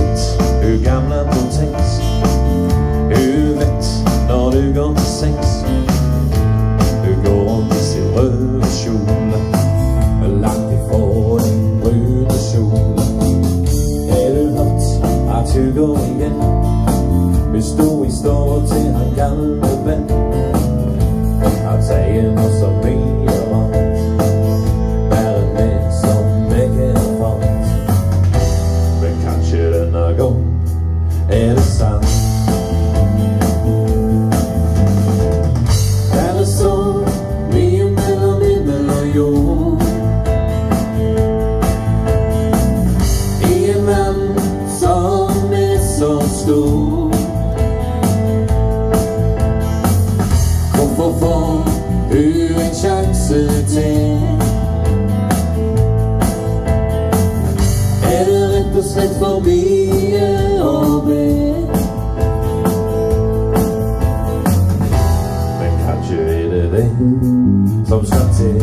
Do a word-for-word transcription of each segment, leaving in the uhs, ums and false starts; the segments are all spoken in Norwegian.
sett hun gamla på Tengs. Hun vet når du går til sengs. Hun går rundt i sin røde kjole, langt ifra din brune kjole. Har du hørt at hun går igjen? Hun sto i stå til han gamle venn. Han sier nå så mye rart, bare det som jeg har fått. Men kanskje denne gang er det sant. Der er så mye mellom himmel og jord, i en mann som er så stor. Hvorfor får hun en sjanse til? Er det rett og slett for mye å be? Men kanskje er det det som skal til.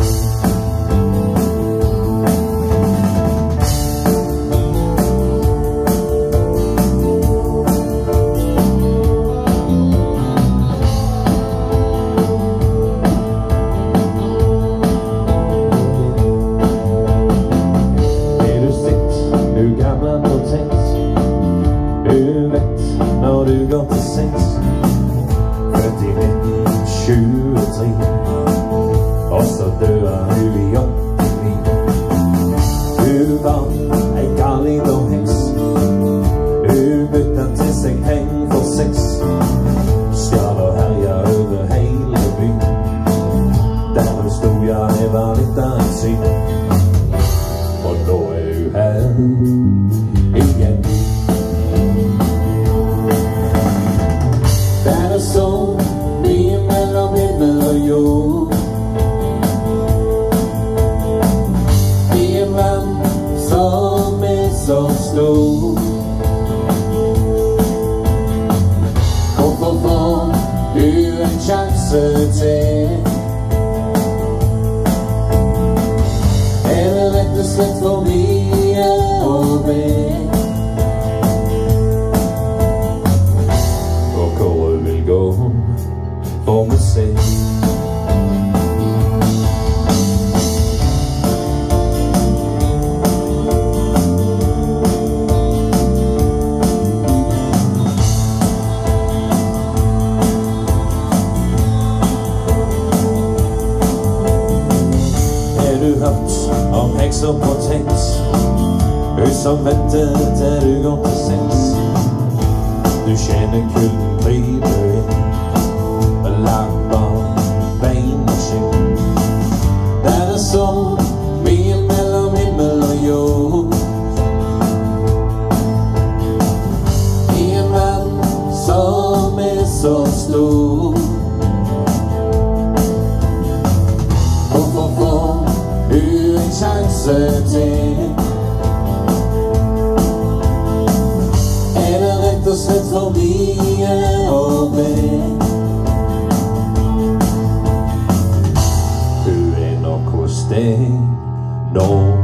Hun vet når du går til sengs. Født i nitten tjuetre, og så døde hun i åttini. Hun var ei gal liten heks. Hun bytta til seg penger for sex, stjal og herja over hele byen. Der hun stod, ja, det var litt av en syn. Og nå er hun her igjen. Der er så mye mellom himmel og jord, i en mann som er så stor. Hvorfor får hun en sjanse til? Er det rett og slett for mye å be? Får vi se. Har du hørt om hekser på Tengs? Hun som venter til du går til sengs. Du kjenner kulden krype inn, langt bak bein og skinn. Der er så mye mellom himmel og jord, i en mann som er så stor. Hvorfor får hun en sjanse til? Er det rett og slett for mye å be? Hun er nok hos deg nå.